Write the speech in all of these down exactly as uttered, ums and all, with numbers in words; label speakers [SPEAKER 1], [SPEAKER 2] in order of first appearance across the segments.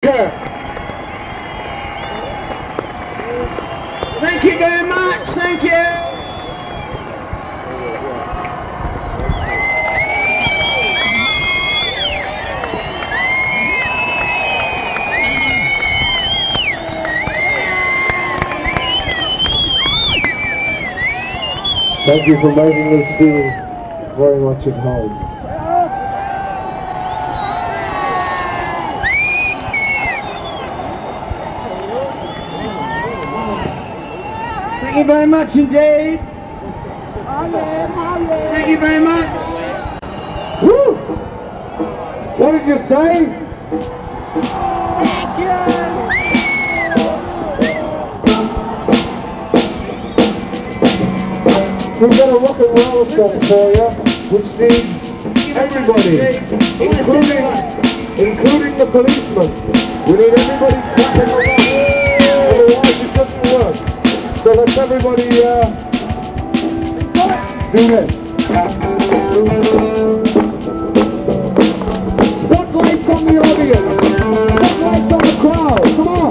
[SPEAKER 1] Thank you very much, thank you.
[SPEAKER 2] Thank you for making us feel very much at home.
[SPEAKER 1] Thank you very much indeed. Thank you very much.
[SPEAKER 2] Woo! What did you say?
[SPEAKER 1] Thank you.
[SPEAKER 2] We've got a rock and roll song for you, which needs everybody, including, including the policeman. We need everybody clapping along, otherwise it doesn't work. So let's everybody uh, do this. Spotlights on the audience. Spotlights on the crowd. Come on.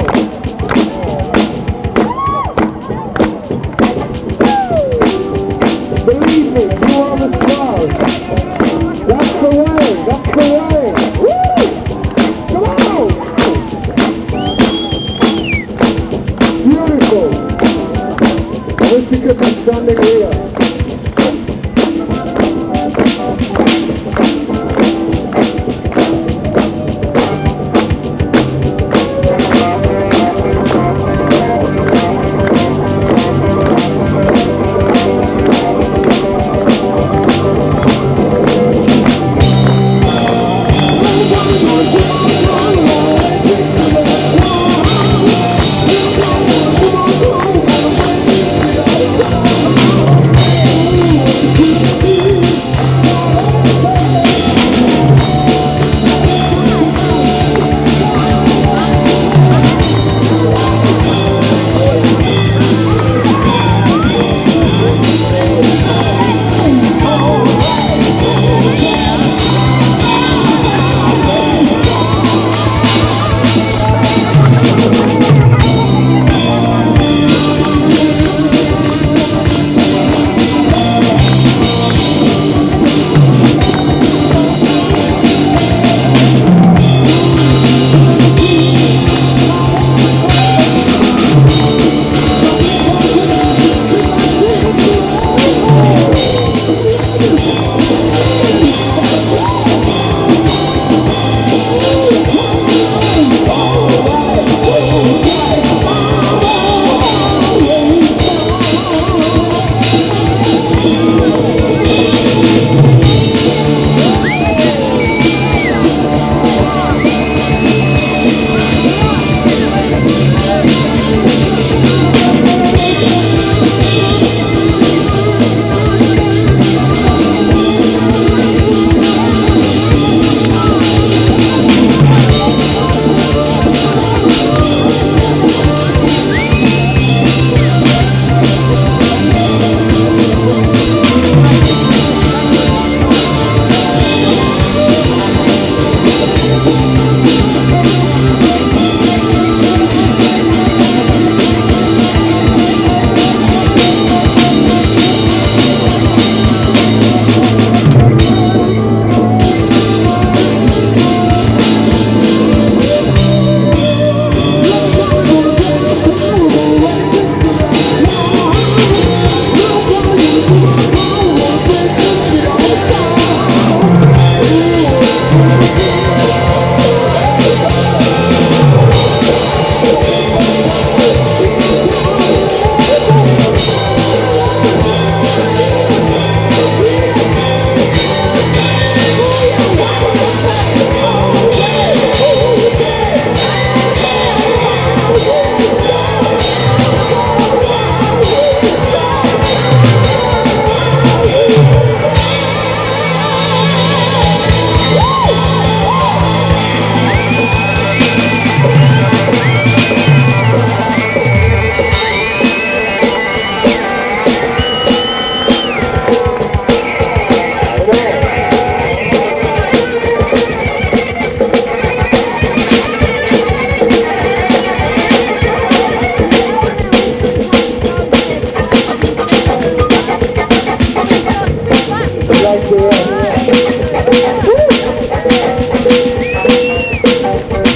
[SPEAKER 2] Believe me, you are the stars. That's the way. That's the way. Woo! Come on. Beautiful. I wish you could be standing here.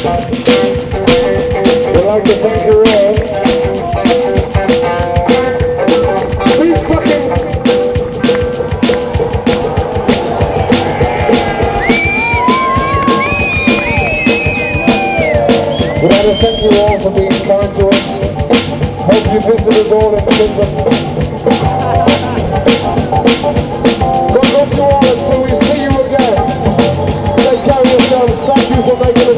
[SPEAKER 2] We'd like to thank you all. Please fucking... We'd like to thank you all for being kind to us. Hope you visit us all in prison. God bless you all until we see you again. Take care of yourselves. Thank you for making us